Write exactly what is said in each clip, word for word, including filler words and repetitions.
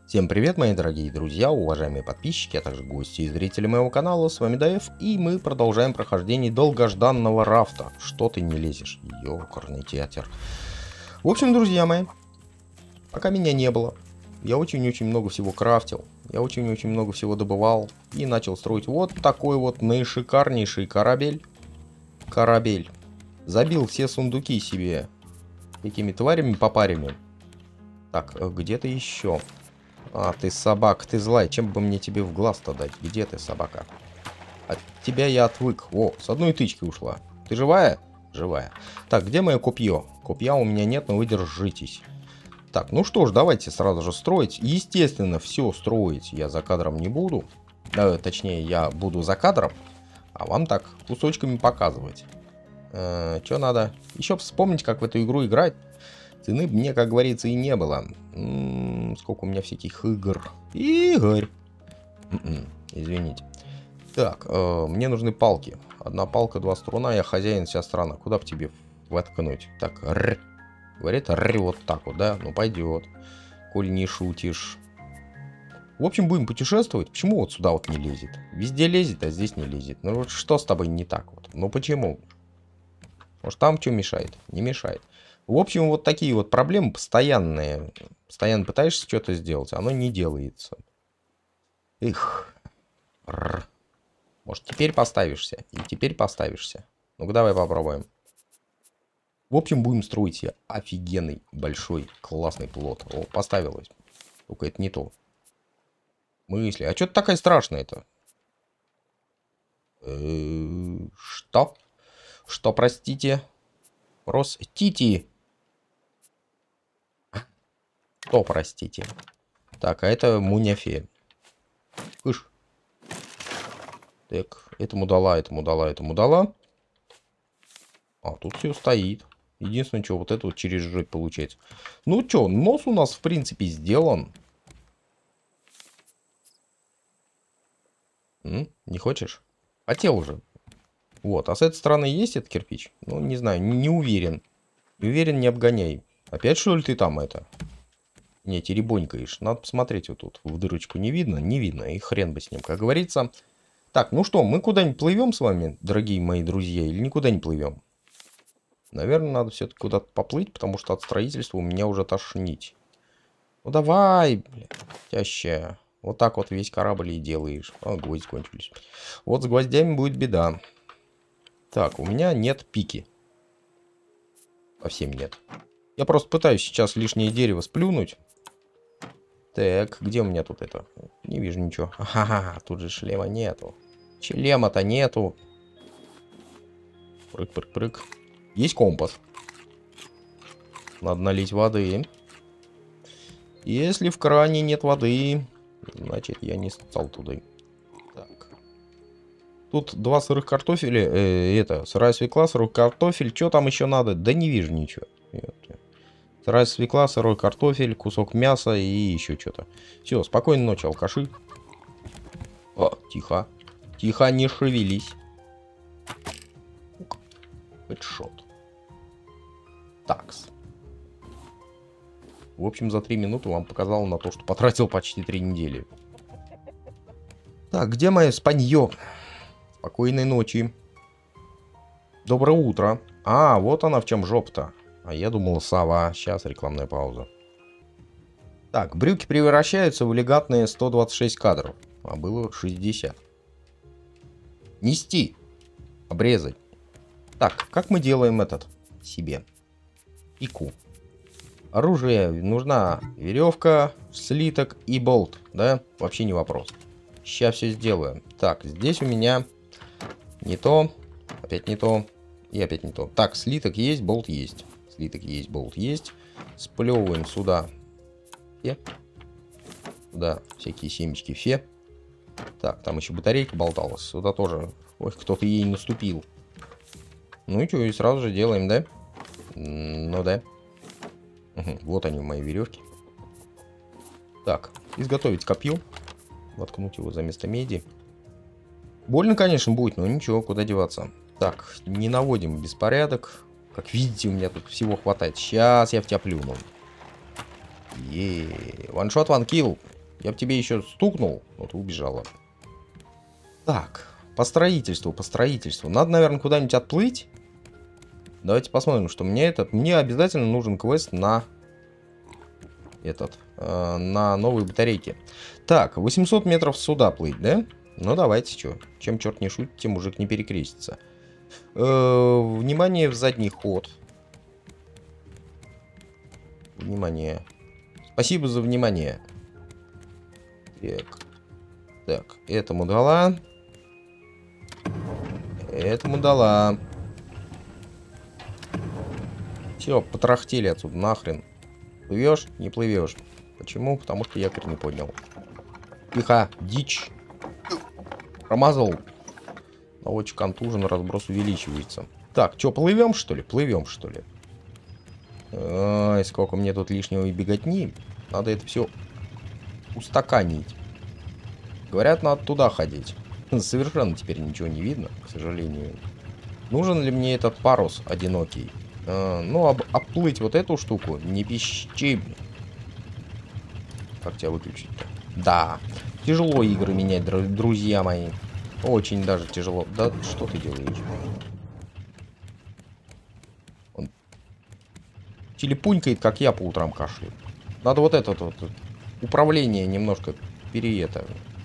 Всем привет, мои дорогие друзья, уважаемые подписчики, а также гости и зрители моего канала. С вами Даев, и мы продолжаем прохождение долгожданного рафта. Что ты не лезешь? Ёкарный театр. В общем, друзья мои, пока меня не было, я очень-очень много всего крафтил. Я очень-очень много всего добывал и начал строить вот такой вот наишикарнейший корабель. Корабель. Забил все сундуки себе такими тварями попарями. Так, где-то еще. А, ты собак, ты злая. Чем бы мне тебе в глаз-то дать? Где ты, собака? От тебя я отвык. О, с одной тычки ушла. Ты живая? Живая. Так, где мое копье? Копья у меня нет, но вы держитесь. Так, ну что ж, давайте сразу же строить. Естественно, все строить я за кадром не буду. Э, точнее, я буду за кадром, а вам так кусочками показывать. Э, что надо? Еще вспомнить, как в эту игру играть. Цены мне, как говорится, и не было. М-м, сколько у меня всяких игр. Игорь. М-м, извините. Так, э, мне нужны палки. Одна палка, два струна, я хозяин, вся страна. Куда бы тебе воткнуть? Так, р. Говорит, р, вот так вот, да? Ну, пойдет. Коль не шутишь. В общем, будем путешествовать. Почему вот сюда вот не лезет? Везде лезет, а здесь не лезет. Ну, вот что с тобой не так вот? Ну, почему? Может, там что мешает? Не мешает. В общем, вот такие вот проблемы постоянные. Постоянно пытаешься что-то сделать, оно не делается. Их. Р. Может, теперь поставишься? И теперь поставишься. Ну-ка, давай попробуем. В общем, будем строить себе офигенный, большой, классный плот. О, поставилось. Только это не то. Мысли. А что ты такая страшная-то? Что? Что, простите? Простите. Что, простите? Так, а это Муняфея. Кыш. Так, этому дала, этому дала, этому дала. А, тут все стоит. Единственное, что вот это вот через жить получается. Ну что, нос у нас, в принципе, сделан. М? Не хочешь? Хотел уже. Вот, а с этой стороны есть этот кирпич? Ну, не знаю, не, не уверен. Не уверен, не обгоняй. Опять, что ли, ты там это? Не, теребонькаешь. Надо посмотреть вот тут. В дырочку не видно? Не видно. И хрен бы с ним, как говорится. Так, ну что, мы куда-нибудь плывем с вами, дорогие мои друзья, или никуда не плывем? Наверное, надо все-таки куда-то поплыть, потому что от строительства у меня уже тошнить. Ну давай, бля, тящая. Вот так вот весь корабль и делаешь. А, гвозди кончились. Вот с гвоздями будет беда. Так, у меня нет пики. Совсем нет. Я просто пытаюсь сейчас лишнее дерево сплюнуть. Так, где у меня тут это? Не вижу ничего. Ага, тут же шлема нету. Шлема-то нету. Прыг-прыг-прыг. Есть компас. Надо налить воды. Если в кране нет воды, значит, я не стал туда. Так. Тут два сырых картофеля. Э, это, сырая свекла, сырой картофель. Что там еще надо? Да не вижу ничего. Сырая свекла, сырой картофель, кусок мяса и еще что-то. Все, спокойной ночи, алкаши. О, тихо. Тихо, не шевелись. Хедшот. Такс. В общем, за три минуты вам показал на то, что потратил почти три недели. Так, где мое спанье? Спокойной ночи. Доброе утро. А, вот она в чем жопа-то. А я думал, сова. Сейчас рекламная пауза. Так, брюки превращаются в элегантные сто двадцать шесть кадров. А было шестьдесят. Нести. Обрезать. Так, как мы делаем этот себе? Пику. Оружие. Нужна веревка, слиток и болт. Да? Вообще не вопрос. Сейчас все сделаем. Так, здесь у меня не то. Опять не то. И опять не то. Так, слиток есть, болт есть. Слиток есть, болт есть. Сплевываем сюда. Фе. Да, всякие семечки фе. Так, там еще батарейка болталась. Сюда тоже. Ой, кто-то ей наступил. Ну и что, и сразу же делаем, да? Ну да. Угу, вот они, мои веревки. Так, изготовить копье. Воткнуть его за место меди. Больно, конечно, будет, но ничего, куда деваться. Так, не наводим беспорядок. Как видите, у меня тут всего хватает. Сейчас я в тебя плюну. Еее. Ваншот, ванкилл. Я бы тебе еще стукнул, но ты убежала. Так, по строительству, по строительству. Надо, наверное, куда-нибудь отплыть. Давайте посмотрим, что мне этот... Мне обязательно нужен квест на... Этот... Э, на новые батарейки. Так, восемьсот метров сюда плыть, да? Ну, давайте, что. Чем черт не шутит, тем мужик не перекрестится. Э, внимание в задний ход. Внимание. Спасибо за внимание. Так. Так, этому дала. Этому дала. Все, потрахтели отсюда, нахрен. Плывешь? Не плывешь. Почему? Потому что якорь не поднял. Тихо, дичь. Промазал. Наводчик контужен, разброс увеличивается. Так, что, плывем, что ли? Плывем, что ли? Ой, сколько мне тут лишнего и беготни. Надо это все устаканить. Говорят, надо туда ходить. Совершенно теперь ничего не видно, к сожалению. Нужен ли мне этот парус одинокий? А, ну, об, обплыть вот эту штуку, не пищи. Как тебя выключить-то? Да. Тяжело игры менять, друзья мои. Очень даже тяжело. Да что ты делаешь? Он телепунькает, как я по утрам кашляю. Надо вот это вот управление немножко переета.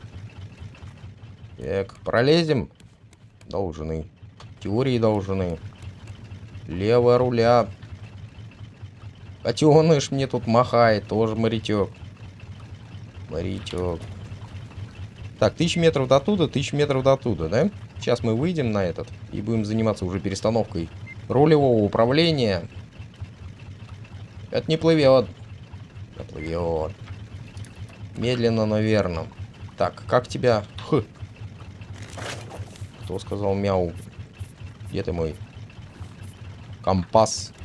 Так, пролезем. Должны. Теории должны. Лево руля. Котеныш мне тут махает. Тоже морячок. Морячок. Так, тысяча метров до туда, тысяча метров до туда, да? Сейчас мы выйдем на этот и будем заниматься уже перестановкой рулевого управления. Это не плывет. Не плывет. Медленно, но верно. Так, как тебя... Х. Кто сказал мяу? Где ты мой компас?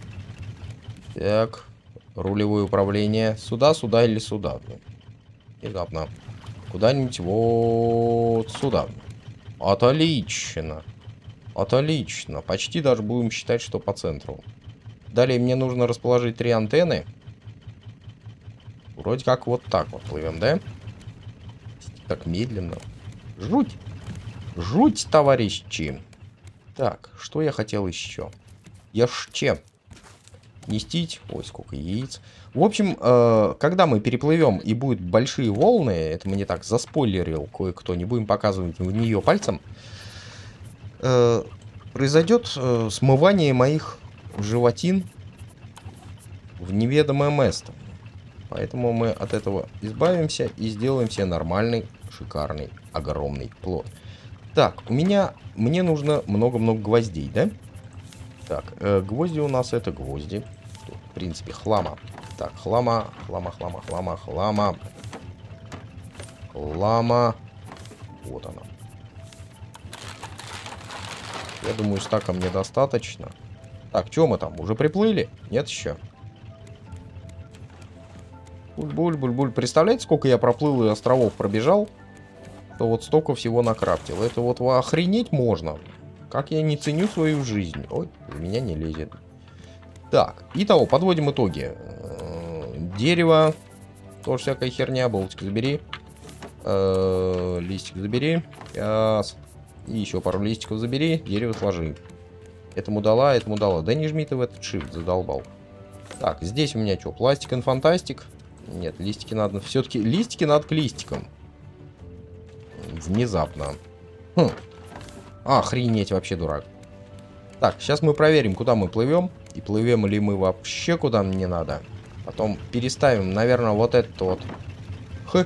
Так, рулевое управление. Сюда, сюда или сюда? Внезапно. Куда-нибудь вот сюда. Отлично. Отлично. Почти даже будем считать, что по центру. Далее мне нужно расположить три антенны. Вроде как вот так вот плывем, да? Так медленно. Жуть. Жуть, товарищи. Так, что я хотел еще? Еще. Нестить. Ой, сколько яиц. В общем, э, когда мы переплывем и будут большие волны, это мне так заспойлерил кое-кто, не будем показывать в нее пальцем, э, произойдет э, смывание моих животин в неведомое место. Поэтому мы от этого избавимся и сделаем себе нормальный, шикарный, огромный плод. Так, у меня, мне нужно много-много гвоздей, да? Так, э, гвозди у нас это гвозди. Тут, в принципе, хлама. Так, хлама, хлама, хлама, хлама, хлама. Хлама. Вот она. Я думаю, стака мне достаточно. Так, что мы там? Уже приплыли? Нет еще? Буль-буль-буль-буль. Представляете, сколько я проплыл и островов пробежал? То вот столько всего накрафтил. Это вот охренеть можно. Как я не ценю свою жизнь. Ой, у меня не лезет. Так, итого, подводим итоги. Дерево. Тоже всякая херня. Болтик забери. Э-э, листик забери. Сейчас. И еще пару листиков забери. Дерево сложи. Этому дала, этому дала. Да не жми ты в этот shift, задолбал. Так, здесь у меня что? Пластик, инфантастик. Нет, листики надо... Все-таки листики надо к листикам. Внезапно. Хм. Охренеть, вообще дурак. Так, сейчас мы проверим, куда мы плывем. И плывем ли мы вообще куда мне надо. Потом переставим, наверное, вот это вот. Х.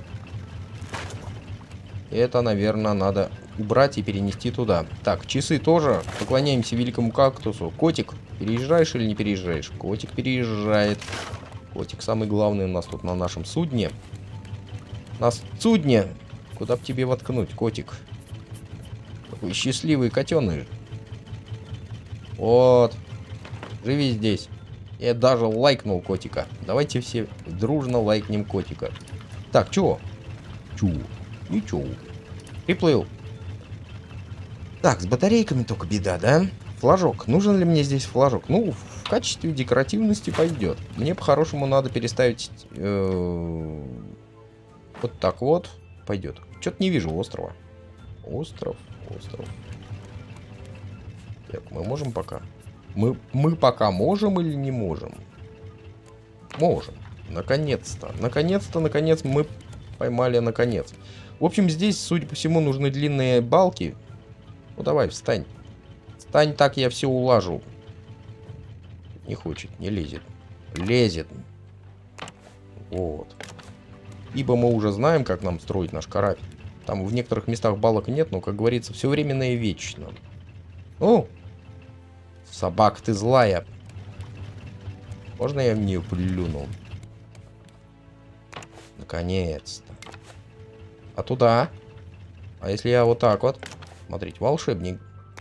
Это, наверное, надо убрать и перенести туда. Так, часы тоже. Поклоняемся великому кактусу. Котик, переезжаешь или не переезжаешь? Котик переезжает. Котик самый главный у нас тут на нашем судне. На судне. Куда бы тебе воткнуть, котик? Такой счастливый котеныш. Вот. Живи здесь. Я даже лайкнул котика. Давайте все дружно лайкнем котика. Так, чё? Чё? Ничего. Приплыл. Так, с батарейками только беда, да? Флажок. Нужен ли мне здесь флажок? Ну, в качестве декоративности пойдет. Мне по-хорошему надо переставить... Э Вот так вот пойдет. Что-то не вижу острова. Остров, остров. Так, мы можем пока? Мы, мы пока можем или не можем? Можем. Наконец-то. Наконец-то, наконец, мы поймали наконец. В общем, здесь, судя по всему, нужны длинные балки. Ну, давай, встань. Встань, так я все улажу. Не хочет, не лезет. Лезет. Вот. Ибо мы уже знаем, как нам строить наш корабль. Там в некоторых местах балок нет, но, как говорится, все временно и вечно. Ну, собака ты злая. Можно я в нее плюну? Наконец-то. А туда? А если я вот так вот? Смотрите, волшебник.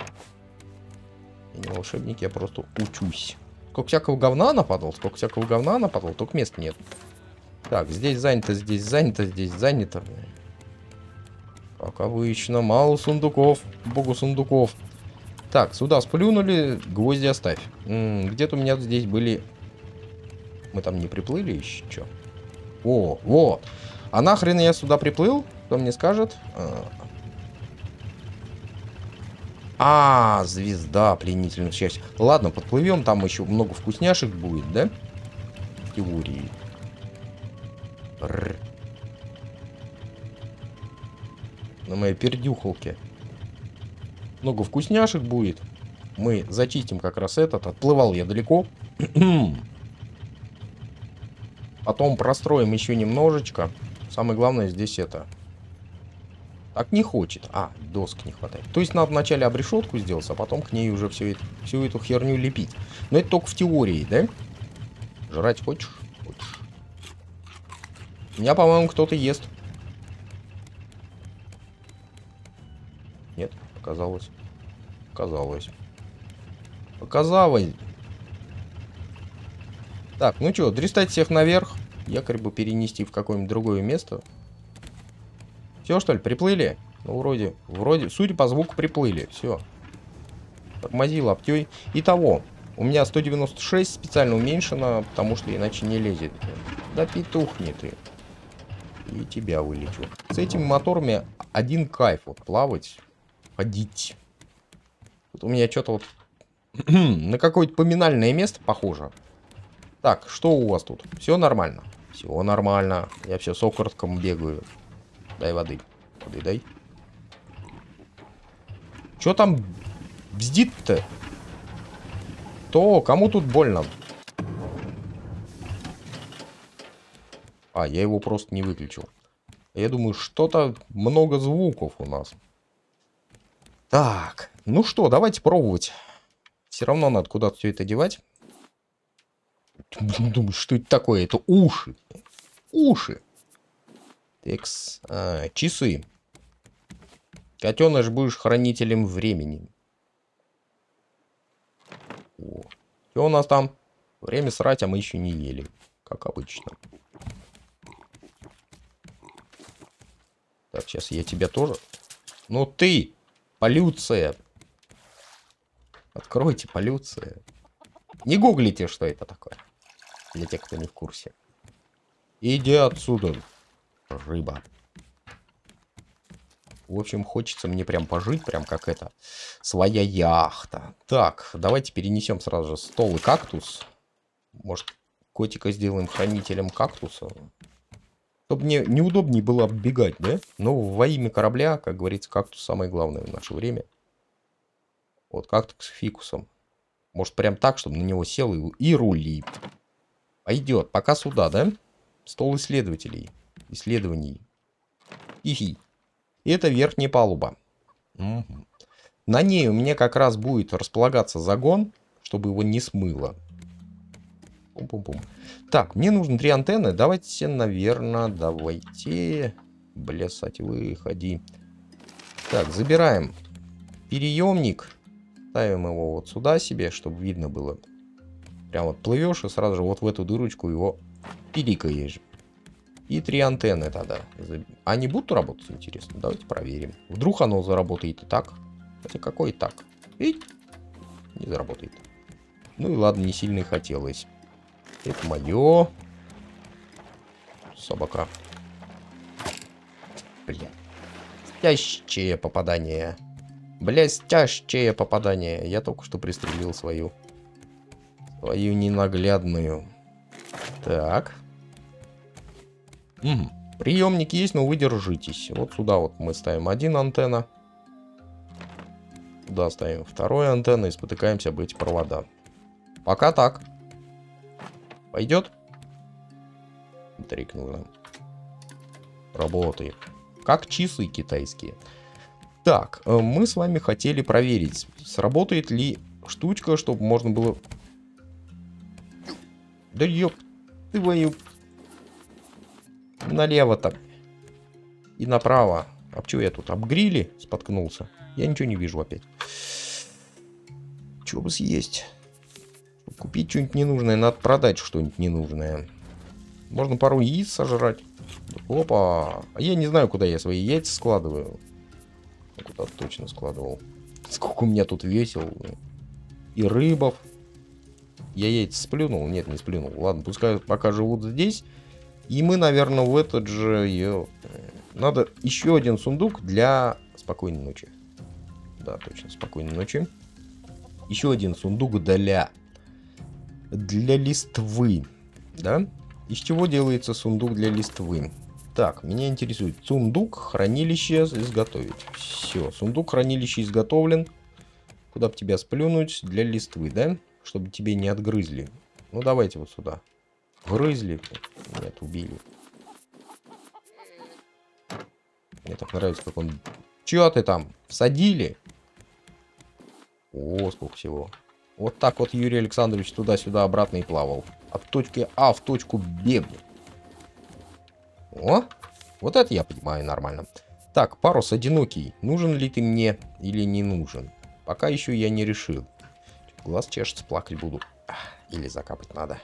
Я не волшебник, я просто учусь. Сколько всякого говна нападал, сколько всякого говна нападал, только мест нет. Так, здесь занято, здесь занято, здесь занято. Как обычно, мало сундуков. Богу сундуков. Так, сюда сплюнули, гвозди оставь. Где-то у меня здесь были... Мы там не приплыли еще? О, вот. А нахрен я сюда приплыл? Кто мне скажет? А, звезда пленительных счастья. Ладно, подплывем, там еще много вкусняшек будет, да? В теории. Рррр. На моей пердюхалке. Много вкусняшек будет. Мы зачистим как раз этот. Отплывал я далеко. Потом простроим еще немножечко. Самое главное здесь это. Так не хочет. А, доск не хватает. То есть надо вначале обрешетку сделать, а потом к ней уже все это, всю эту херню лепить. Но это только в теории, да? Жрать хочешь? Хочешь. Меня, по-моему, кто-то ест. Нет, показалось. Показалось. Показалось. Так, ну что, дристать всех наверх. Якорь бы перенести в какое-нибудь другое место. Все, что ли, приплыли? Ну, вроде, вроде, судя по звуку, приплыли. Все. Тормози лаптей. Итого, у меня сто девяносто шесть специально уменьшено, потому что иначе не лезет. Да петухни ты. И тебя вылечу. С этими моторами один кайф. Вот плавать, ходить. Тут у меня что-то вот на какое-то поминальное место похоже. Так, что у вас тут? Все нормально? Все нормально. Я все с окоротком бегаю. Дай воды. Воды дай. Что там бздит-то? То, кому тут больно? А, я его просто не выключил. Я думаю, что-то много звуков у нас. Так, ну что, давайте пробовать. Все равно надо куда-то все это девать. Думаю, что это такое? Это уши. Уши. Текс. А, часы. Котеныш, будешь хранителем времени. О. Что у нас там? Время срать, а мы еще не ели. Как обычно. Так, сейчас я тебя тоже... Ну ты! Полюция! Откройте, полюция. Не гуглите, что это такое. Для тех, кто не в курсе. Иди отсюда, рыба. В общем, хочется мне прям пожить, прям как это. Своя яхта. Так, давайте перенесем сразу же стол и кактус. Может, котика сделаем хранителем кактуса. Чтобы мне неудобнее было оббегать, да? Но во имя корабля, как говорится, кактус самое главное в наше время. Вот кактус с фикусом. Может, прям так, чтобы на него сел и, и рули. Пойдет. Пока сюда, да? Стол исследователей. Исследований. Ихи. И это верхняя палуба. Угу. На ней у меня как раз будет располагаться загон, чтобы его не смыло. Пум-пум-пум. Так, мне нужно три антенны. Давайте, наверное, давайте. Блясать, выходи. Так, забираем переемник. Ставим его вот сюда себе, чтобы видно было. Прям вот плывешь и сразу же вот в эту дырочку его пиликаешь. И три антенны тогда. Они будут работать, интересно? Давайте проверим. Вдруг оно заработает и так. Хотя какой и так? И не заработает. Ну и ладно, не сильно и хотелось. Это мое. Собака. Бля. Блестящее попадание. Блестящее попадание. Я только что пристрелил свою. Свою ненаглядную. Так. Угу. Приемник есть, но вы держитесь. Вот сюда вот мы ставим один антенна. Сюда ставим второй антенна и спотыкаемся об эти провода. Пока так. Пойдет? Трикнуло. Работает. Как часы китайские. Так, мы с вами хотели проверить, сработает ли штучка, чтобы можно было... Да ёп, твою... Налево-то. И направо. А чё я тут? Об гриле споткнулся? Я ничего не вижу опять. Чё бы съесть? Чтобы купить что-нибудь ненужное, надо продать что-нибудь ненужное. Можно пару яиц сожрать. Опа. А я не знаю, куда я свои яйца складываю. Куда точно складывал. Сколько у меня тут весел. И рыбов. Я яйца сплюнул? Нет, не сплюнул. Ладно, пускай пока живут здесь. И мы, наверное, в этот же... Ё... Надо еще один сундук для спокойной ночи. Да, точно, спокойной ночи. Еще один сундук для... Для листвы. Да? Из чего делается сундук для листвы? Так, меня интересует. Сундук, хранилище изготовить. Все, сундук, хранилище изготовлен. Куда бы тебя сплюнуть? Для листвы, да? Чтобы тебе не отгрызли. Ну, давайте вот сюда. Грызли. Нет, убили. Мне так нравится, как он... Чё ты там? Всадили? О, сколько всего. Вот так вот Юрий Александрович туда-сюда обратно и плавал. От точки А в точку Б. О, вот это я понимаю нормально. Так, парус одинокий. Нужен ли ты мне или не нужен? Пока еще я не решил. Глаз чешется, плакать буду. Или закапать надо.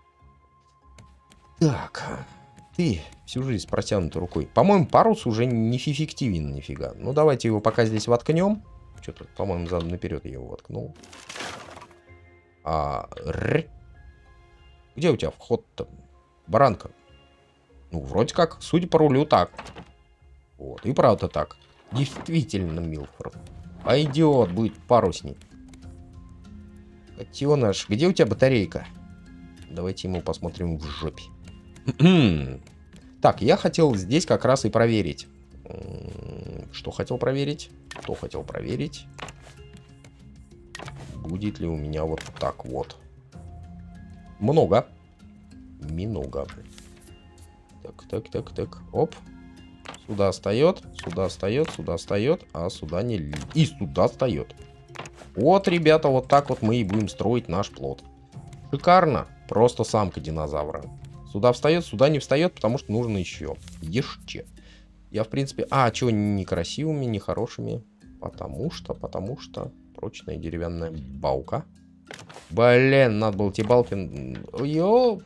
Так, ты всю жизнь с протянутой рукой. По-моему, парус уже не эффективен нифига. Ну, давайте его пока здесь воткнем. Что-то, по-моему, задом наперед я его воткнул. А, где у тебя вход-то? Баранка. Ну, вроде как, судя по рулю, так. Вот, и правда так. Действительно, Милфорд. Пойдет, будет парусник. Котеныш, где у тебя батарейка? Давайте ему посмотрим в жопе. Так, я хотел здесь как раз и проверить. Что хотел проверить? Что хотел проверить? Будет ли у меня вот так вот? Много. Много. Так, так, так, так. Оп. Сюда встает, сюда встает, сюда встает, а сюда не... И сюда встает. Вот, ребята, вот так вот мы и будем строить наш плот. Шикарно. Просто самка динозавра. Сюда встает, сюда не встает, потому что нужно еще. Еще. Я, в принципе... А, чего некрасивыми, нехорошими? Потому что, потому что... Прочная деревянная балка. Блин, надо было те балки... Йо!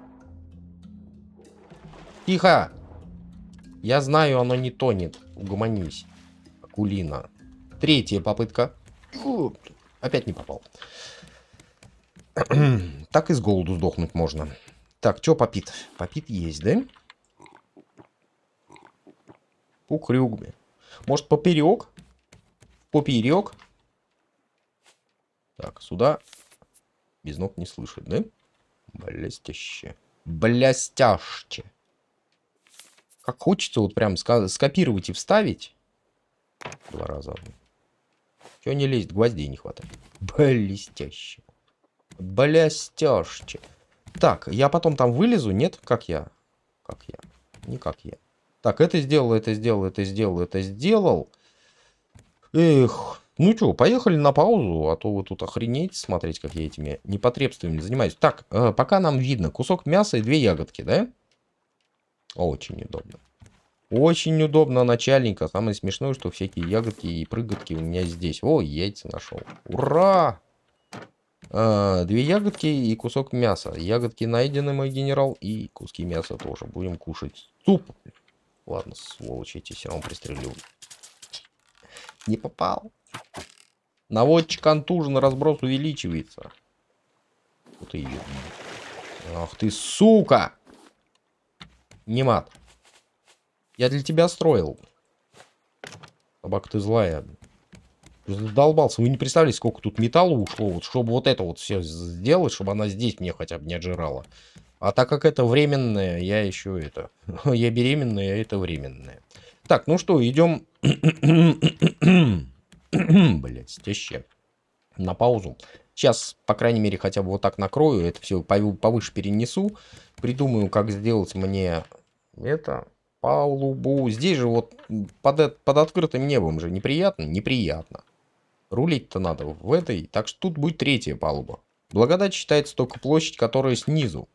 Тихо! Я знаю, оно не тонет. Угомонись. Акулина. Третья попытка. Опять не попал. Так и с голоду сдохнуть можно. Так, что попит? Попит есть, да? Укрюгми. Может, поперек? Поперек? Так, сюда. Без ног не слышит, да? Блестяще. Блестяще. Как хочется вот прям скопировать и вставить. Два раза. Чего не лезет? Гвоздей не хватает. Блестяще. Блестяще. Так, я потом там вылезу, нет? Как я? Как я? Не как я. Так, это сделал, это сделал, это сделал, это сделал. Эх. Ну что, поехали на паузу, а то вы тут охренеете смотреть, как я этими непотребствами занимаюсь. Так, э, пока нам видно кусок мяса и две ягодки, да? Очень удобно. Очень удобно, начальника. Самое смешное, что всякие ягодки и прыготки у меня здесь. О, яйца нашел. Ура! А, две ягодки и кусок мяса. Ягодки найдены, мой генерал. И куски мяса тоже. Будем кушать. Суп. Ладно, сволочи, эти все равно пристрелю. Не попал. Наводчик контужен, разброс увеличивается. Вот и ее. Ах ты, сука! Не мат. Я для тебя строил. Собака, ты злая. Задолбался. Вы не представляете, сколько тут металла ушло, вот, чтобы вот это вот все сделать, чтобы она здесь мне хотя бы не отжирала. А так как это временное, я еще это... Я беременная, а это временное. Так, ну что, идем... Блять, стеще. На паузу. Сейчас, по крайней мере, хотя бы вот так накрою. Это все повыше перенесу. Придумаю, как сделать мне это... Палубу. Здесь же вот под, под открытым небом же неприятно? Неприятно. Рулить-то надо в этой. Так что тут будет третья палуба. Благодать считается только площадь, которая снизу.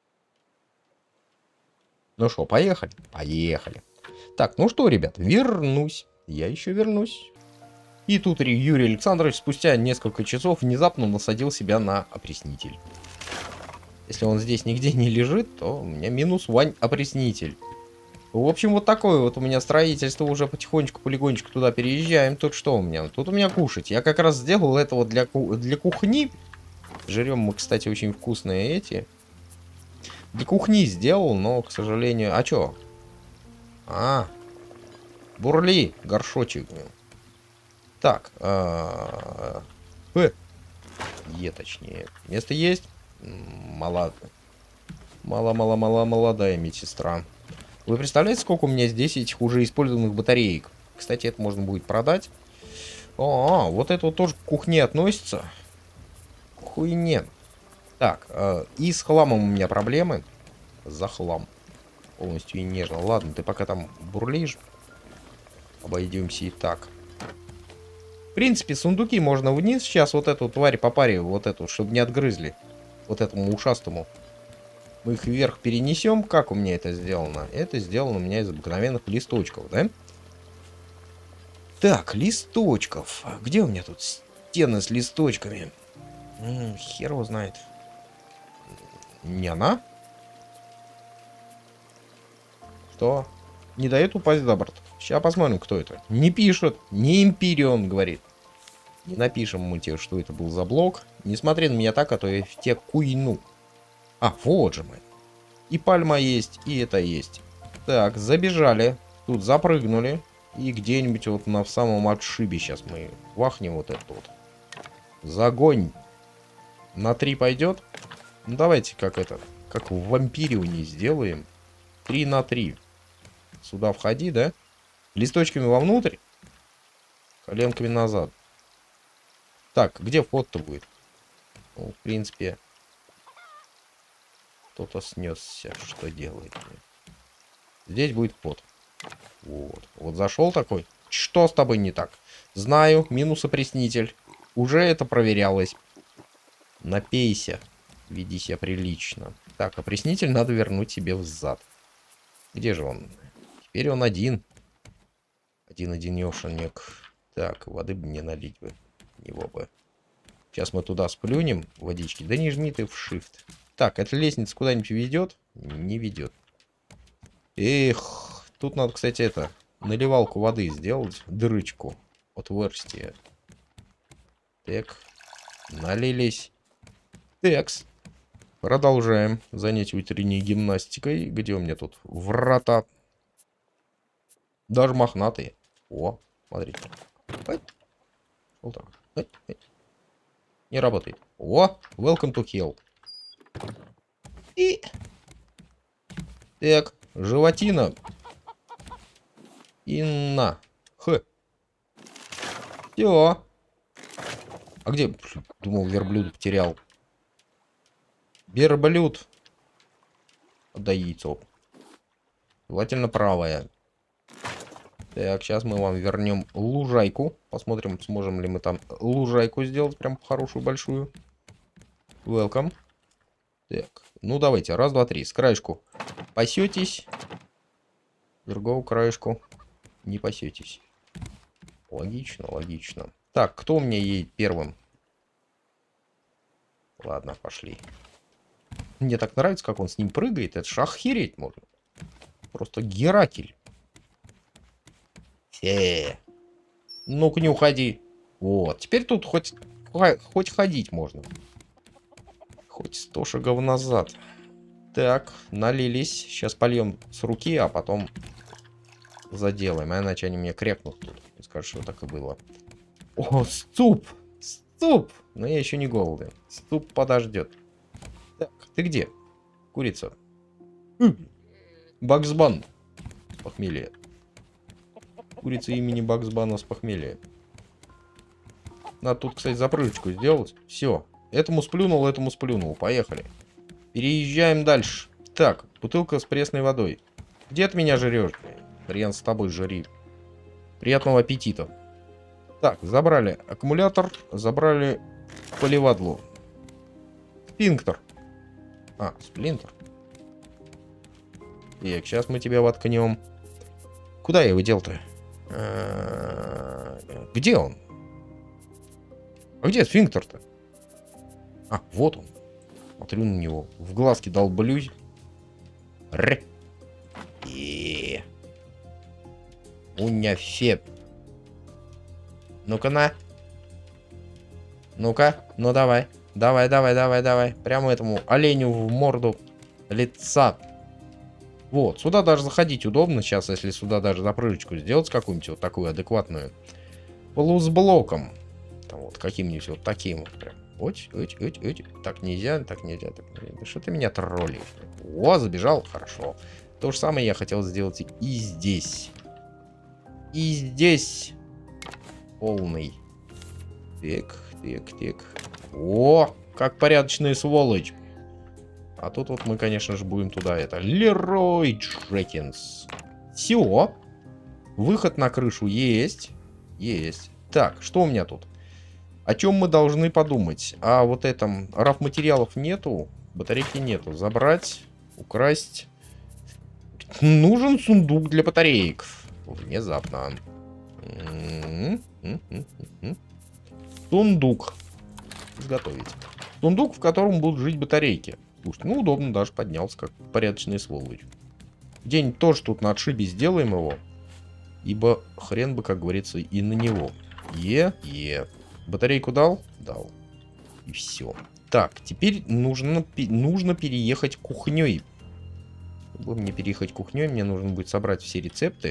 Ну что, поехали? Поехали. Так, ну что, ребят, вернусь. Я еще вернусь. И тут Юрий Александрович спустя несколько часов внезапно насадил себя на опреснитель. Если он здесь нигде не лежит, то у меня минус вань опреснитель. В общем, вот такое вот у меня строительство. Уже потихонечку, полигонечку туда переезжаем. Тут что у меня? Тут у меня кушать. Я как раз сделал это вот для, ку для кухни. Жрем мы, кстати, очень вкусные эти. Для кухни сделал, но, к сожалению... А чё? А, бурли, горшочек. Так. А -а -а. Е, точнее. Место есть? Мало. Мало-мало-мало молодая медсестра. Вы представляете, сколько у меня здесь этих уже использованных батареек? Кстати, это можно будет продать. О, -о вот это вот тоже к кухне относится. Хуйне. Так, э, и с хламом у меня проблемы. За хлам. Полностью и нежно. Ладно, ты пока там бурлишь. Обойдемся и так. В принципе, сундуки можно вниз. Сейчас вот эту тварь по паре, вот эту, чтобы не отгрызли. Вот этому ушастому. Мы их вверх перенесем. Как у меня это сделано? Это сделано у меня из обыкновенных листочков, да? Так, листочков. Где у меня тут стены с листочками? М-м, хер его знает. Не она? Что? Не дает упасть за борт. Сейчас посмотрим, кто это. Не пишет. Не Империон, говорит. Не напишем мы тебе, что это был за блок. Не смотри на меня так, а то я в те куйну. А, вот же мы. И пальма есть, и это есть. Так, забежали. Тут запрыгнули. И где-нибудь вот на самом отшибе сейчас мы вахнем вот это вот. Загонь. На три пойдет? Ну давайте как это. Как в Вампирионе сделаем. Три на три. Сюда входи, да? Листочками вовнутрь. Коленками назад. Так, где вход-то будет? Ну, в принципе... Кто-то снесся. Что делает? Здесь будет вход. Вот. Вот зашел такой. Что с тобой не так? Знаю. Минус опреснитель. Уже это проверялось. Напейся. Веди себя прилично. Так, опреснитель надо вернуть себе взад. Где же он? Теперь он один. Один-одинешенек. Так, воды бы мне налить бы. Него бы. Сейчас мы туда сплюнем водички. Да не жми ты в shift. Так, эта лестница куда-нибудь ведет? Не ведет. Эх, тут надо, кстати, это, наливалку воды сделать. Дырочку. Отверстие. Так. Налились. Текс. Продолжаем занятие утренней гимнастикой. Где у меня тут врата? Даже мохнатые. О, смотрите. Вот так. Не работает. О, welcome to hell. И... Так, животина. И на. Х. Все. А где? Думал, верблюд потерял. Верблюд. Отдай яйцо. Желательно правое. Так, сейчас мы вам вернем лужайку. Посмотрим, сможем ли мы там лужайку сделать. Прям хорошую, большую. Welcome. Так, ну давайте. Раз, два, три. С краешку пасетесь. Другого краешку не пасетесь. Логично, логично. Так, кто у меня едет первым? Ладно, пошли. Мне так нравится, как он с ним прыгает. Это ж охереть можно. Просто Геракель. Фе. Ну-ка, не уходи. Вот. Теперь тут хоть, хоть ходить можно. Хоть сто шагов назад. Так, налились. Сейчас польем с руки, а потом заделаем, а иначе они мне крякнут тут и скажут, что так и было. О, ступ! Ступ! Но я еще не голоден. Ступ подождет. Так, ты где? Курица. Баксбан. С похмелья. Курица имени Баксбана с похмелья. Надо тут, кстати, запрыжечку сделать. Все. Этому сплюнул, этому сплюнул. Поехали. Переезжаем дальше. Так, бутылка с пресной водой. Где ты меня жрешь? Хрен с тобой жри. Приятного аппетита. Так, забрали аккумулятор, забрали поливадлу. Спинктер. А, сплинтер. Так, сейчас мы тебя воткнем. Куда я его дел-то? Где он? А где сфинктер-то? А, вот он. Смотрю на него. В глазки долблюсь. Р. И. Уняфет. Ну-ка на. Ну-ка. Ну давай. Давай, давай, давай, давай. Прямо этому оленю в морду лица. Вот. Сюда даже заходить удобно. Сейчас, если сюда даже запрыжечку сделать какую-нибудь вот такую адекватную. Полусблоком. Там вот каким-нибудь вот таким вот прям. Оч, оч, оч, оч. Так нельзя, так нельзя, так нельзя. Что ты меня троллишь? О, забежал, хорошо. То же самое я хотел сделать и здесь. И здесь. Полный. Так, так, так. О, как порядочная сволочь. А тут вот мы, конечно же, будем туда это. Лерой Джекинс. Все. Выход на крышу есть. Есть. Так, что у меня тут? О чем мы должны подумать? А вот этом раф материалов нету, батарейки нету. Забрать, украсть. Нужен сундук для батареек. Внезапно. Сундук. Изготовить. Сундук, в котором будут жить батарейки. Слушайте, ну удобно, даже поднялся, как порядочный сволочь. Где-нибудь тоже тут на отшибе сделаем его. Ибо хрен бы, как говорится, и на него. Е, е. Батарейку дал? Дал. И все. Так, теперь нужно, нужно переехать кухней. Чтобы мне переехать кухней, мне нужно будет собрать все рецепты.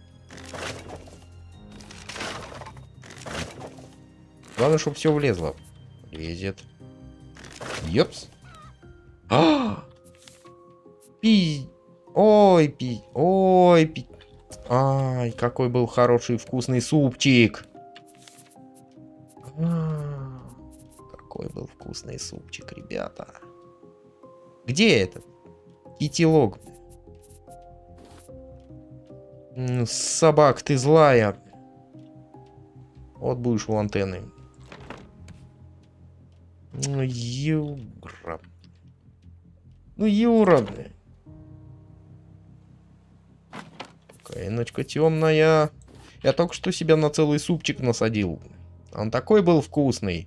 Главное, чтобы все влезло. Лезет. Ёпс. А! Пи... Ой, пи... Ой, пи... Ай, какой был хороший вкусный супчик. А, какой был вкусный супчик, ребята. Где этот? Китилог. Собак, ты злая. Вот будешь у антенны. Ну, Юра. Ну, Юра. Какая ночка темная. Я только что себя на целый супчик насадил. Он такой был вкусный.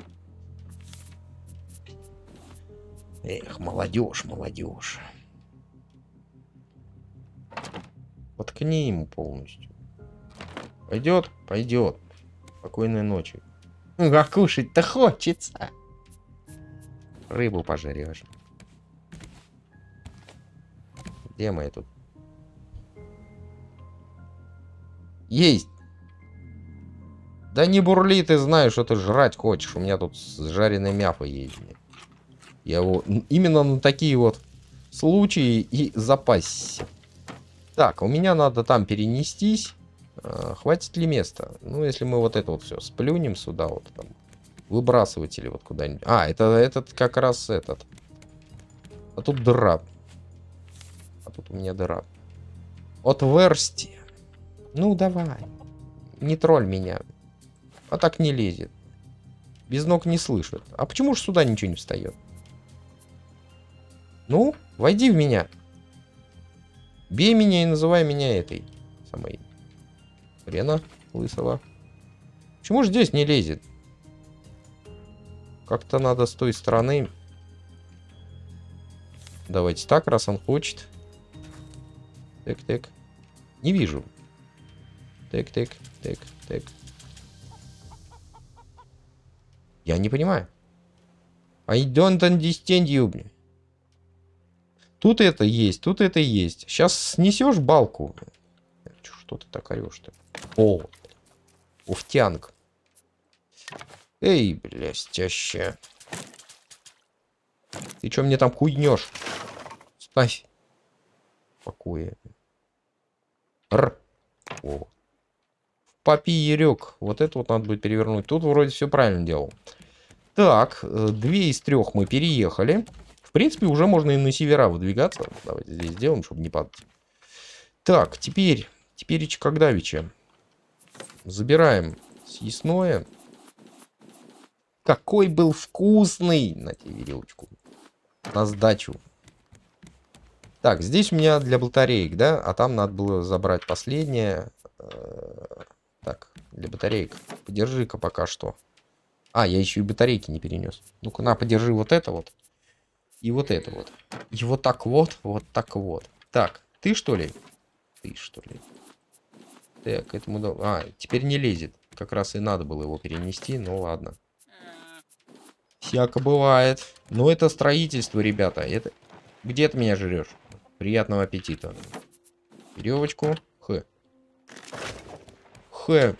Эх, молодежь, молодежь. Воткни ему полностью. Пойдет? Пойдет. Спокойной ночи. Ну, а кушать-то хочется. Рыбу пожрешь. Где мы тут? Есть. Да не бурли, ты знаешь, что ты жрать хочешь. У меня тут жареное мяфо есть. Я его именно на такие вот случаи и запасся. Так, у меня надо там перенестись. А, хватит ли места? Ну, если мы вот это вот все сплюнем сюда, вот там, выбрасывать или вот куда-нибудь. А, это этот как раз этот. А тут дыра. А тут у меня дыра. Отверстие. Ну, давай. Не тролль меня. А так не лезет. Без ног не слышит. А почему же сюда ничего не встает? Ну, войди в меня. Бей меня и называй меня этой самой хрена лысого. Почему же здесь не лезет? Как-то надо с той стороны. Давайте так, раз он хочет. Так, так. Не вижу. Так, так, так, так. Я не понимаю. I don't understand you. Тут это есть, тут это есть. Сейчас снесешь балку. Что ты так орешь-то? О, уфтянг. Эй, блестяще. Ты чё мне там хуйнешь? Ставь. В покое. Р. О. Папиерек. Вот это вот надо будет перевернуть. Тут вроде все правильно делал. Так, две из трех мы переехали. В принципе, уже можно и на севера выдвигаться. Давайте здесь сделаем, чтобы не падать. Так, теперь, теперь Чикагдавича. Забираем съестное. Какой был вкусный! На тебе веревочку. На сдачу. Так, здесь у меня для батареек, да? А там надо было забрать последнее. Так, для батареек. Подержи-ка пока что. А, я еще и батарейки не перенес. Ну-ка, на, подержи вот это вот. И вот это вот. И вот так вот, вот так вот. Так, ты что ли? Ты что ли? Так, этому... А, теперь не лезет. Как раз и надо было его перенести, ну ладно. Всяко бывает. Но это строительство, ребята. Это... Где ты меня жрешь? Приятного аппетита. Веревочку. Х. Х.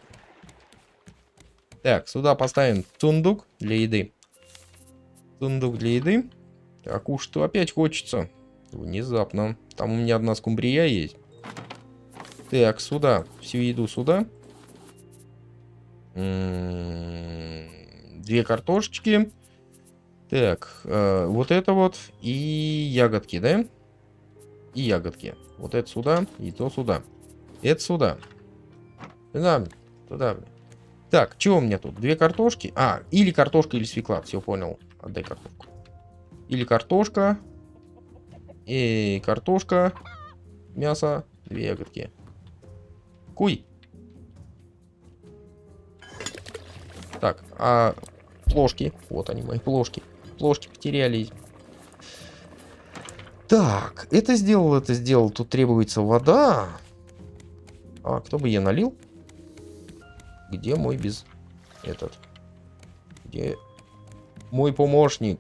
Так, сюда поставим сундук для еды. Сундук для еды. Так, уж что опять хочется. Внезапно. Там у меня одна скумбрия есть. Так, сюда. Всю еду сюда. М-м-м, две картошечки. Так, э, вот это вот. И ягодки, да? И ягодки. Вот это сюда. И то сюда. Это сюда. Туда. Туда. Так, что у меня тут? Две картошки. А, или картошка, или свекла. Все, понял. Отдай картошку. Или картошка. И картошка. Мясо. Две ягодки. Куй. Так, а плошки. Вот они, мои плошки. Плошки потерялись. Так, это сделал, это сделал. Тут требуется вода. А, кто бы я налил? Где мой без... Этот? Где мой помощник?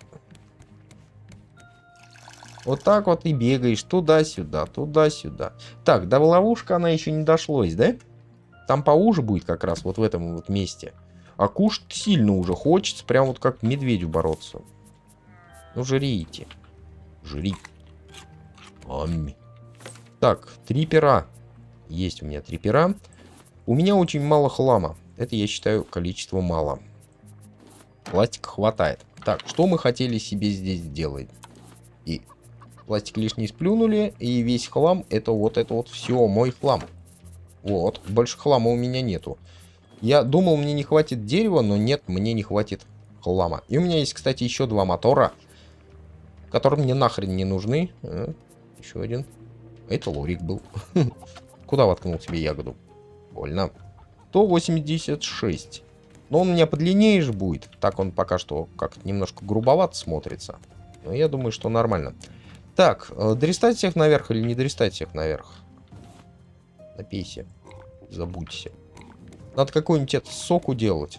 Вот так вот и бегаешь туда-сюда, туда-сюда. Так, до ловушка она еще не дошлась, да? Там поуже будет как раз вот в этом вот месте. А кушать сильно уже хочется, прям вот как медведю бороться. Ну, жрите. Жри. Ами. Так, три пера. Есть у меня три пера. У меня очень мало хлама. Это, я считаю, количество мало. Пластика хватает. Так, что мы хотели себе здесь сделать? И пластик лишний сплюнули. И весь хлам, это вот это вот все, мой хлам. Вот, больше хлама у меня нету. Я думал, мне не хватит дерева, но нет, мне не хватит хлама. И у меня есть, кстати, еще два мотора, которые мне нахрен не нужны. А, еще один. Это лорик был. Куда воткнул себе ягоду? Больно. сто восемьдесят шесть. Но он у меня подлиннее же будет. Так он пока что как-то немножко грубовато смотрится. Но я думаю, что нормально. Так, дристать всех наверх или не дристать всех наверх? Напейся. Забудься. Надо какой-нибудь это соку делать.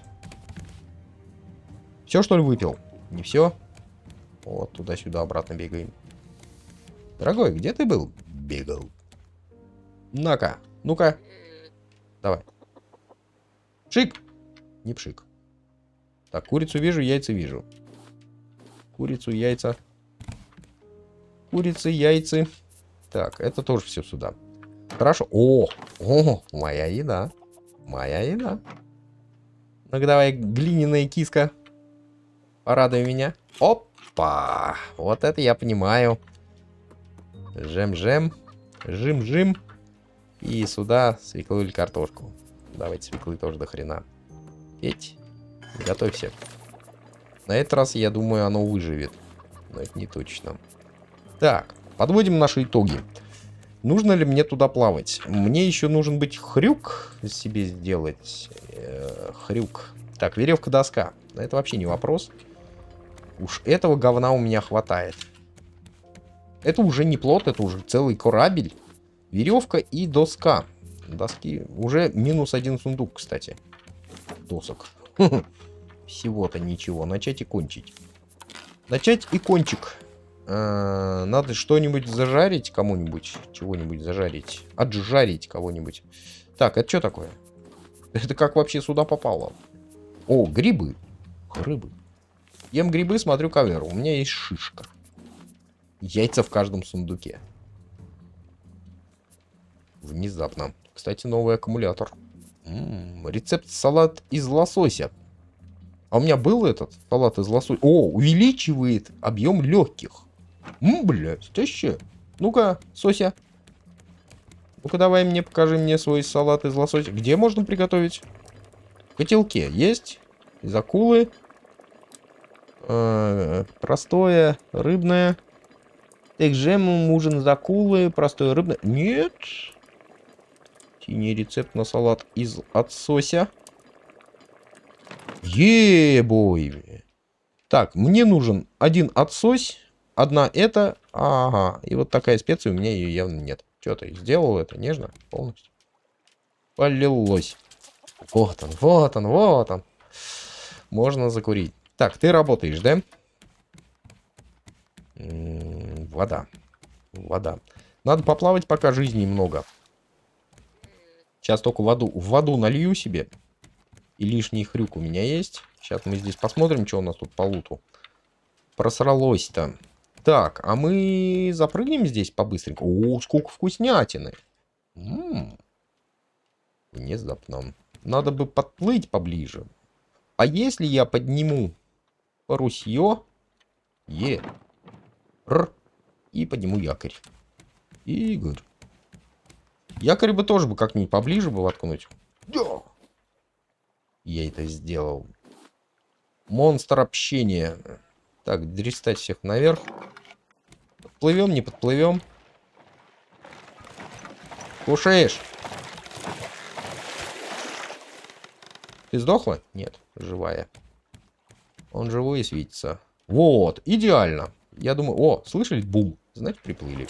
Все, что ли, выпил? Не все? Вот, туда-сюда обратно бегаем. Дорогой, где ты был? Бегал. На-ка, ну-ка. Давай. Пшик. Не пшик. Так, курицу вижу, яйца вижу. Курицу, яйца. Курицы, яйца. Так, это тоже все сюда. Хорошо. О, о, моя еда. Моя еда. Ну-ка давай, глиняная киска. Порадуй меня. Опа. Вот это я понимаю. Жем-жем. Жим-жим. И сюда свеклу или картошку. Давайте свеклы тоже до хрена. Петь. Готовься. На этот раз, я думаю, оно выживет. Но это не точно. Так, подводим наши итоги. Нужно ли мне туда плавать? Мне еще нужен быть хрюк себе сделать. Э, хрюк. Так, веревка-доска. Это вообще не вопрос. Уж этого говна у меня хватает. Это уже не плот, это уже целый корабель. Веревка и доска. Доски. Уже минус один сундук, кстати. Досок. Всего-то ничего. Начать и кончить. Начать и кончик. А, надо что-нибудь зажарить кому-нибудь. Чего-нибудь зажарить. Отжарить кого-нибудь. Так, это что такое? Это как вообще сюда попало? О, грибы. Грибы. Ем грибы, смотрю ковер. У меня есть шишка. Яйца в каждом сундуке. Внезапно. Кстати, новый аккумулятор. М-м, рецепт салат из лосося. А у меня был этот салат из лосося. О, увеличивает объем легких. М, блядь, ты че? Ну-ка, Сося. Ну-ка, давай мне, покажи мне свой салат из лосося. Где можно приготовить? В котелке есть? Из акулы. Э-э, простое, рыбное. Так, жем ужин из акулы, простое, рыбное. Нет. Синий рецепт на салат из отсося. Е-бой. Так, мне нужен один отсось, одна это. Ага, и вот такая специя, у меня ее явно нет. Что ты сделал это нежно полностью? Полилось. Вот он, вот он, вот он. Можно закурить. Так, ты работаешь, да? М-м, вода. Вода. Надо поплавать, пока жизни много. Сейчас только воду, в воду налью себе. И лишний хрюк у меня есть. Сейчас мы здесь посмотрим, что у нас тут по луту. Просралось-то. Так, а мы запрыгнем здесь по-быстренько. О, сколько вкуснятины. М-м-м. Внезапно. Надо бы подплыть поближе. А если я подниму парусье? Е. Р. И подниму якорь. Игорь. Якорь бы тоже бы как-нибудь поближе бы воткнуть. Да. Я это сделал. Монстр общения. Так, дристать всех наверх. Подплывем, не подплывем. Кушаешь? Ты сдохла? Нет, живая. Он живой и светится. Вот, идеально. Я думаю... О, слышали? Бум. Знаете, приплыли.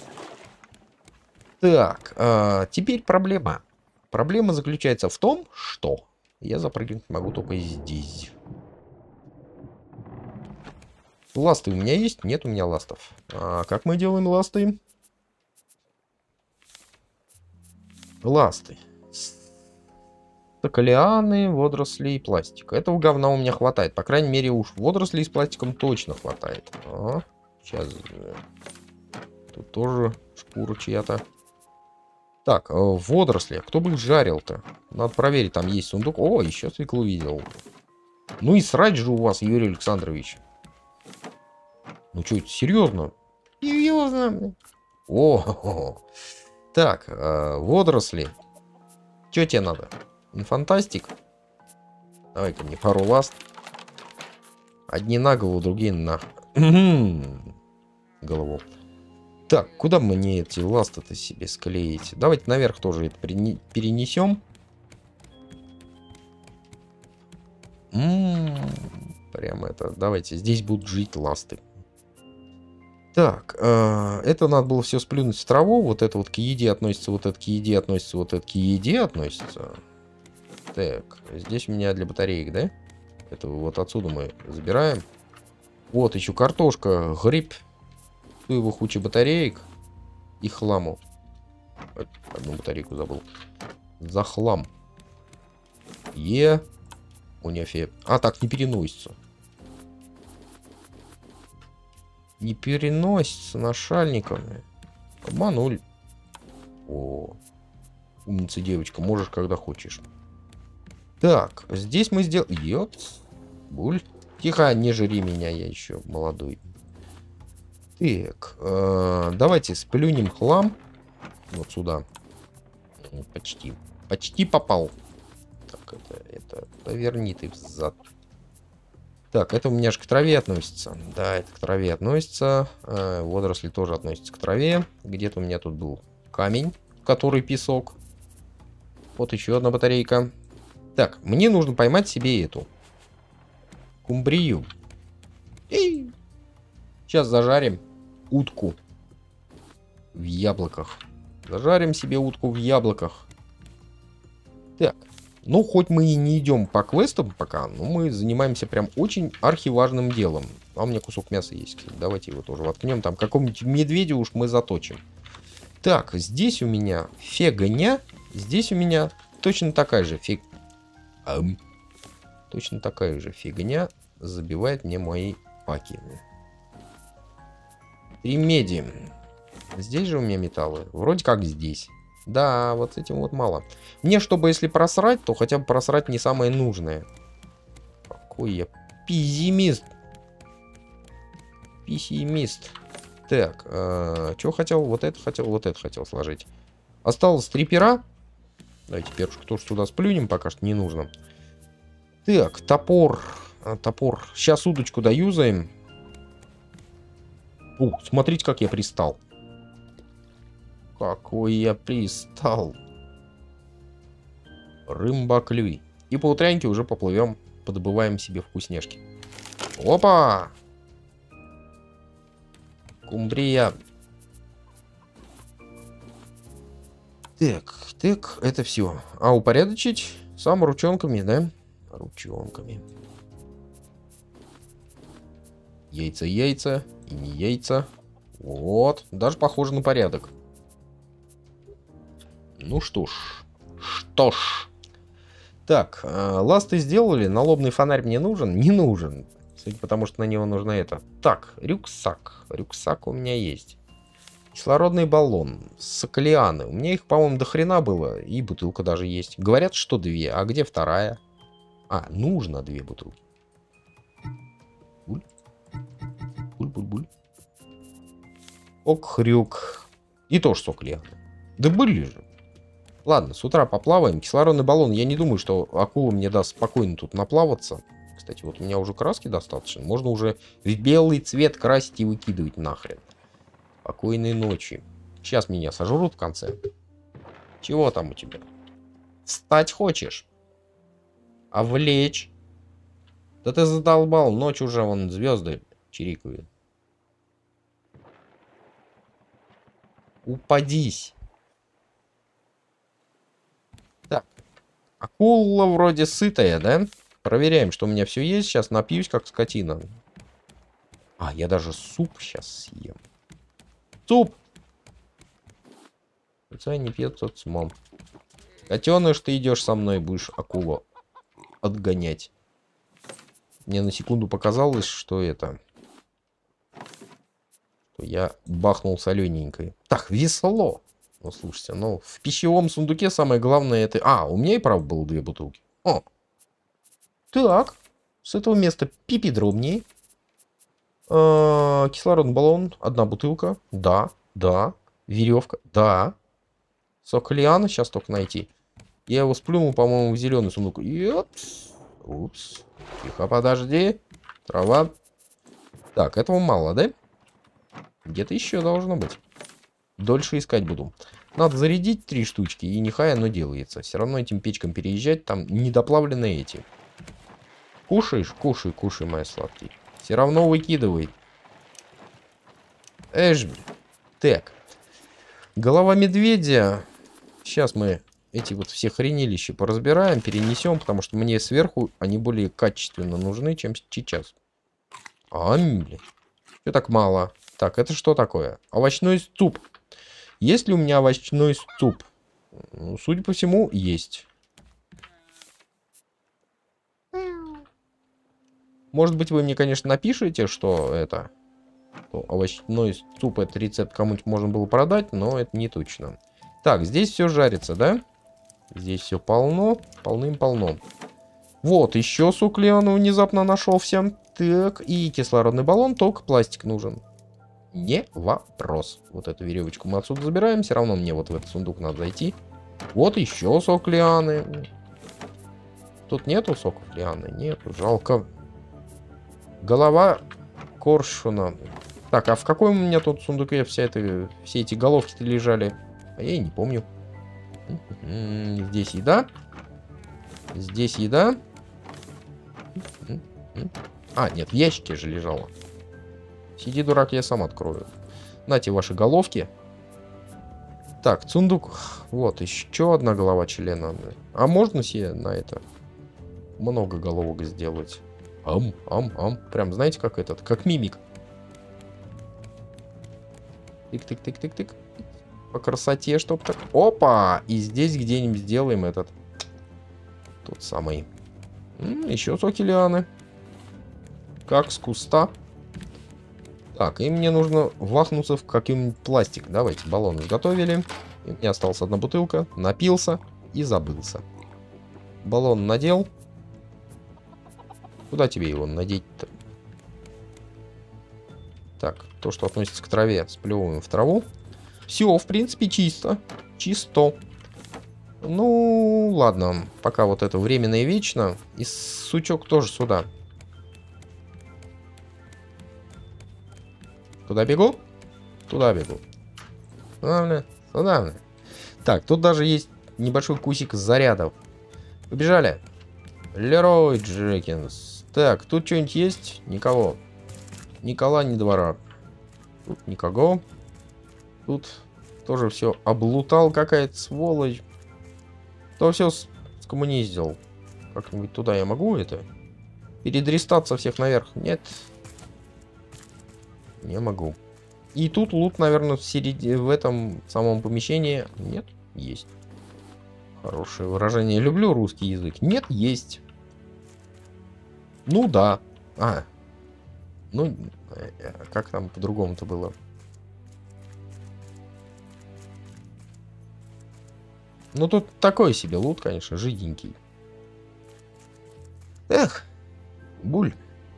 Так, а, теперь проблема. Проблема заключается в том, что я запрыгнуть могу только здесь. Ласты у меня есть? Нет у меня ластов. А как мы делаем ласты? Ласты. Стакалианы, водоросли и пластик. Этого говна у меня хватает. По крайней мере, уж водорослей с пластиком точно хватает. Ага. Сейчас. Тут тоже шкура чья-то. Так, водоросли. Кто бы их жарил-то? Надо проверить, там есть сундук. О, еще свеклу видел. Ну и срач же у вас, Юрий Александрович. Ну что, серьезно? Серьезно? О, так, водоросли. Что тебе надо? Инфантастик? Давай-ка мне пару ласт. Одни на голову, другие на голову. Так, куда мне эти ласты-то себе склеить? Давайте наверх тоже это перенесем. М-м-м, прям это. Давайте, здесь будут жить ласты. Так, э, это надо было все сплюнуть в траву. Вот это вот к еде относится, вот это к еде относится, вот это к еде относится. Так, здесь у меня для батареек, да? Это вот отсюда мы забираем. Вот еще картошка, гриб. Его куча батареек и хламу. Одну батарейку забыл. За хлам. Е. Уняфе. А, так не переносится. Не переносится нашальниками. Обманули. О. Умница девочка. Можешь, когда хочешь. Так, здесь мы сделаем... Ёпс. Буль. Тихо, не жри меня, я еще молодой. Так, э, давайте сплюнем хлам. Вот сюда. Почти. Почти попал. Так, это, это... Поверни ты взад. Так, это у меня же к траве относится. Да, это к траве относится. Э, водоросли тоже относятся к траве. Где-то у меня тут был камень, который песок. Вот еще одна батарейка. Так, мне нужно поймать себе эту. Кумбрию. И сейчас зажарим утку в яблоках. Зажарим себе утку в яблоках. Так, Ну, хоть мы и не идем по квестам пока, но мы занимаемся прям очень архиважным делом. А у меня кусок мяса есть, кстати. Давайте его тоже воткнем. Там какому-нибудь медведю уж мы заточим. Так, здесь у меня фигня. Здесь у меня точно такая же фиг... Ам. Точно такая же фигня забивает мне мои паки. Три меди. Здесь же у меня металлы. Вроде как здесь. Да, вот с этим вот мало. Мне, чтобы если просрать, то хотя бы просрать не самое нужное. Какой я пессимист. Пессимист. Так, э, что хотел? Вот это хотел, вот это хотел сложить. Осталось три пера. Давайте перышко тоже сюда сплюнем, пока что не нужно. Так, топор. А, топор. Сейчас удочку доюзаем. Ух, смотрите, как я пристал. Какой я пристал. Рымба-клюй. И по утрянке уже поплывем, подобываем себе вкусняшки. Опа! Кумбрия. Так, так, это все. А упорядочить сам ручонками, да? Ручонками. Яйца, яйца. И не яйца. Вот. Даже похоже на порядок. Ну что ж. Что ж. Так, э, ласты сделали. Налобный фонарь мне нужен? Не нужен. Судя потому, что на него нужно это. Так, рюкзак. Рюкзак у меня есть. Кислородный баллон. Соклианы. У меня их, по-моему, до хрена было. И бутылка даже есть. Говорят, что две. А где вторая? А, нужно две бутылки. Буль. Буль-буль-буль. Ок-хрюк. И тоже соклианы. Да были же. Ладно, с утра поплаваем. Кислородный баллон. Я не думаю, что акула мне даст спокойно тут наплаваться. Кстати, вот у меня уже краски достаточно. Можно уже в белый цвет красить и выкидывать нахрен. Спокойной ночи. Сейчас меня сожрут в конце. Чего там у тебя? Встать хочешь? А влечь? Да ты задолбал. Ночь уже, вон звезды чирикают. Упадись. Так. Акула вроде сытая, да? Проверяем, что у меня все есть. Сейчас напьюсь, как скотина. А, я даже суп сейчас съем. Суп! Хотя не пьет, тот с умом. Котеныш, ты идешь со мной, будешь акулу отгонять. Мне на секунду показалось, что это... Что я бахнул солененькой. Так, весело. Ну, слушайте, ну, в пищевом сундуке самое главное это... А, у меня и правда было две бутылки. О! Так, с этого места пипи-дробнее. Кислородный баллон, одна бутылка. Да, да. Веревка, да. Сок лиана, сейчас только найти. Я его сплюнул, по-моему, в зеленый сундук. Упс. Упс. Тихо, подожди. Трава. Так, этого мало, да? Где-то еще должно быть. Дольше искать буду. Надо зарядить три штучки, и нехай оно делается. Все равно этим печкам переезжать, там недоплавленные эти. Кушаешь? Кушай, кушай, моя сладкий. Все равно выкидывай. Эш. Так. Голова медведя. Сейчас мы эти вот все хренилища поразбираем, перенесем, потому что мне сверху они более качественно нужны, чем сейчас. Амли. Что так мало? Так, это что такое? Овощной суп. Есть ли у меня овощной суп? Ну, судя по всему, есть. Может быть, вы мне, конечно, напишите, что это... Что овощной суп, это рецепт кому-нибудь можно было продать, но это не точно. Так, здесь все жарится, да? Здесь все полно. Полным-полно. Вот, еще сок лиана внезапно нашелся. Так, и кислородный баллон, только пластик нужен. Не вопрос. Вот эту веревочку мы отсюда забираем. Все равно мне вот в этот сундук надо зайти. Вот еще сок лианы. Тут нету соков лианы? Нету, жалко. Голова коршуна. Так, а в каком у меня тут сундуке вся это, все эти головки-то лежали? А я и не помню. Здесь еда. Здесь еда. А, нет, в ящике же лежала. Сиди, дурак, я сам открою. Нате ваши головки. Так, сундук. Вот, еще одна голова члена. А можно себе на это много головок сделать? Ам, ам, ам. Прям, знаете, как этот, как мимик. Тык-тык-тык-тык-тык. По красоте, чтоб так. Опа! И здесь где-нибудь сделаем этот. Тот самый. М-м, еще соки лианы. Как с куста. Так, и мне нужно вахнуться в какой-нибудь пластик. Давайте, баллон изготовили. И у меня осталась одна бутылка. Напился и забылся. Баллон надел. Куда тебе его надеть-то? Так, то, что относится к траве, сплевываем в траву. Все, в принципе, чисто. Чисто. Ну, ладно. Пока вот это временно и вечно. И сучок тоже сюда. Туда бегу? Туда бегу. Сюда, сюда. Так, тут даже есть небольшой кусик зарядов. Побежали. Лерой Джекинс. Так, тут что-нибудь есть? Никого. Никола, ни двора. Тут никого. Тут тоже все облутал какая-то сволочь. То все скоммуниздил. Как-нибудь туда я могу это? Передрестаться всех наверх? Нет. Не могу. И тут лут, наверное, в середине, в этом самом помещении. Нет? Есть. Хорошее выражение. Люблю русский язык. Нет? Есть. Ну да. А. Ну, как там по-другому-то было? Ну, тут такой себе лут, конечно, жиденький. Эх, буль.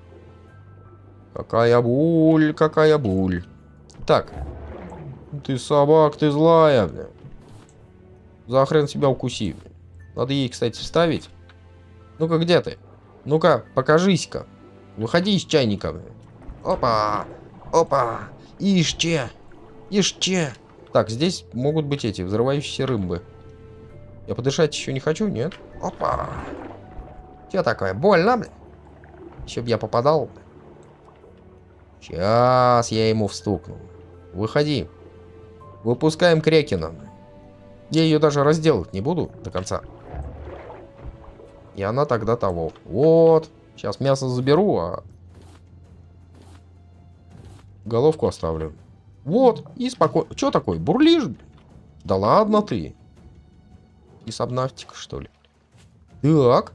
Какая буль, какая буль. Так. Ты собак, ты злая, бля. За хрен себя укуси. Надо ей, кстати, вставить. Ну-ка, где ты? Ну-ка, покажись-ка. Выходи из чайника, бля. Опа! Опа! Ишче! Ишче! Так, здесь могут быть эти взрывающиеся рыбы. Я подышать еще не хочу, нет? Опа! Че такое? Больно, бля? Еще б я попадал. Сейчас я ему встукну. Выходи. Выпускаем Крекена. Я ее даже разделать не буду до конца. И она тогда того. Вот. Сейчас мясо заберу, а головку оставлю. Вот. И спокойно. Че такое? Бурлишь? Да ладно ты. И сабнавтика, что ли? Так.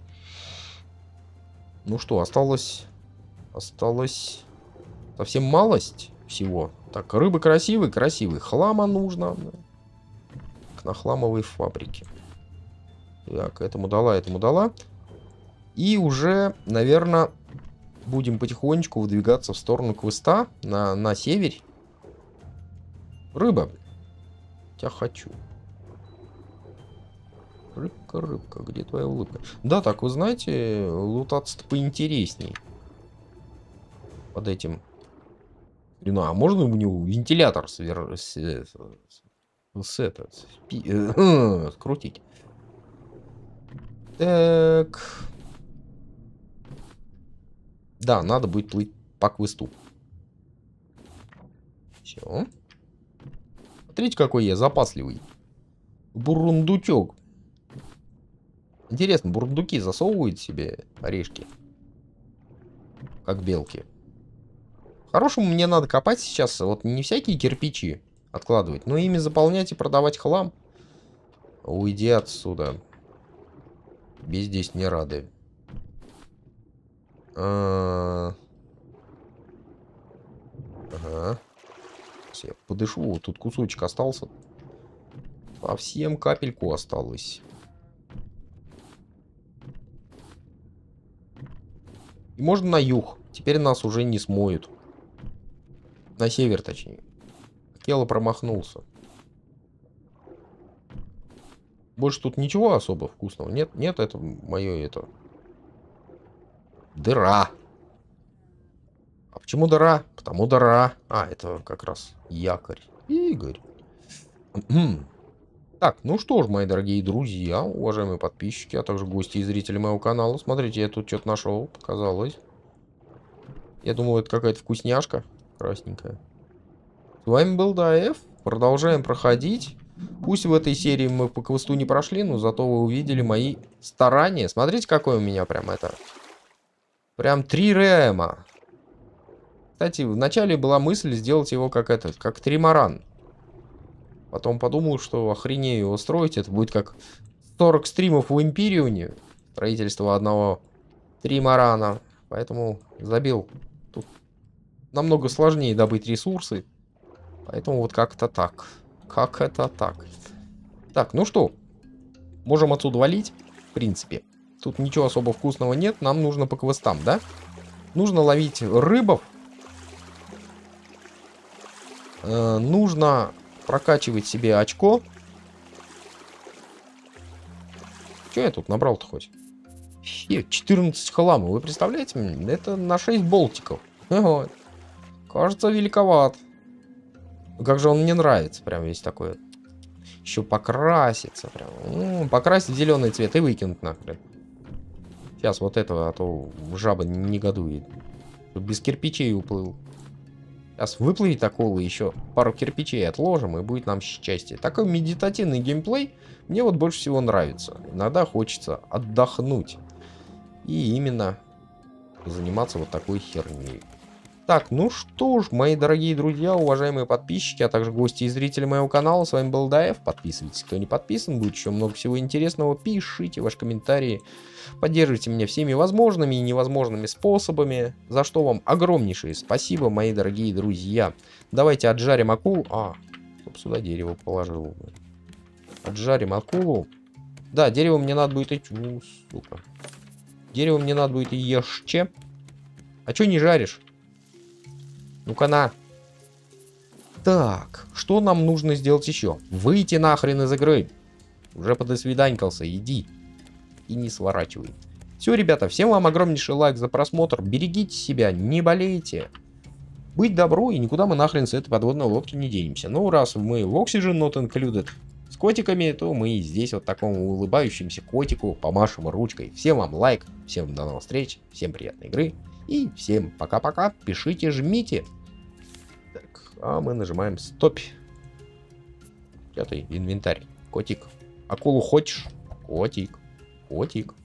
Ну что, осталось... Осталось... Совсем малость всего. Так, рыбы красивые, красивые. Хлама нужно. Как на хламовой фабрике. Так, этому дала, этому дала. И уже, наверное, будем потихонечку выдвигаться в сторону квеста. На, на север. Рыба. Тебя хочу. Рыбка, рыбка, где твоя улыбка? Да, так, вы знаете, лутаться-то поинтересней. Под этим. Ну, а можно у него вентилятор свер... с, с, с, это, спи... э, скрутить? Так. Да, надо будет плыть по квесту. Все. Смотрите, какой я запасливый. Бурундучок. Интересно, бурундуки засовывают себе орешки? Как белки. Хорошему мне надо копать сейчас. Вот не всякие кирпичи откладывать, но ими заполнять и продавать хлам. Уйди отсюда. Тебе здесь не рады. А... Ага. Сейчас я подышу. Вот тут кусочек остался. Совсем капельку осталось. И можно на юг. Теперь нас уже не смоют. На север, точнее. Кело промахнулся. Больше тут ничего особо вкусного. Нет, нет, это мое это. Дыра. А почему дыра? Потому дыра. А, это как раз якорь. Игорь. Так, ну что ж, мои дорогие друзья, уважаемые подписчики, а также гости и зрители моего канала. Смотрите, я тут что-то нашел, показалось. Я думал, это какая-то вкусняшка красненькая. С вами был даэф. Продолжаем проходить. Пусть в этой серии мы по квесту не прошли, но зато вы увидели мои старания. Смотрите, какой у меня прям это... Прям три рэма. Кстати, вначале была мысль сделать его как этот, как тримаран. Потом подумал, что охренею его строить. Это будет как сорок стримов в Империоне. Строительство одного тримарана. Поэтому забил. Тут намного сложнее добыть ресурсы. Поэтому вот как-то так. Как это так? Так, ну что? Можем отсюда валить, в принципе. Тут ничего особо вкусного нет. Нам нужно по квестам, да? Нужно ловить рыбов. Э, нужно прокачивать себе очко. Что я тут набрал-то хоть? четырнадцать хлама. Вы представляете? Это на шесть болтиков. Вот. Кажется, великоват. Как же он мне нравится. Прям весь такой. Еще покраситься. Прям. М-м, покрасить в зеленый цвет и выкинуть нахрен. Сейчас вот этого, а то жаба не негодует. Без кирпичей уплыл. Сейчас выплывет акула, еще пару кирпичей отложим, и будет нам счастье. Такой медитативный геймплей мне вот больше всего нравится. Иногда хочется отдохнуть. И именно заниматься вот такой херней. Так, ну что ж, мои дорогие друзья, уважаемые подписчики, а также гости и зрители моего канала, с вами был даев. Подписывайтесь, кто не подписан, будет еще много всего интересного. Пишите ваши комментарии, поддерживайте меня всеми возможными и невозможными способами, за что вам огромнейшее спасибо, мои дорогие друзья. Давайте отжарим акулу. А, чтоб сюда дерево положил. Отжарим акулу. Да, дерево мне надо будет и... Ну, сука. Дерево мне надо будет и ешче. А чё не жаришь? Ну-ка на. Так, что нам нужно сделать еще? Выйти нахрен из игры. Уже подосвиданькался, иди. И не сворачивай. Все, ребята, всем вам огромнейший лайк за просмотр. Берегите себя, не болейте. Быть добро, и никуда мы нахрен с этой подводной лодки не денемся. Ну, раз мы в Oxygen Not Included с котиками, то мы здесь вот такому улыбающемуся котику помашем ручкой. Всем вам лайк, всем до новых встреч, всем приятной игры. И всем пока-пока, пишите, жмите. Так, а мы нажимаем стоп. Где ты, инвентарь? Котик. Акулу хочешь? Котик. Котик.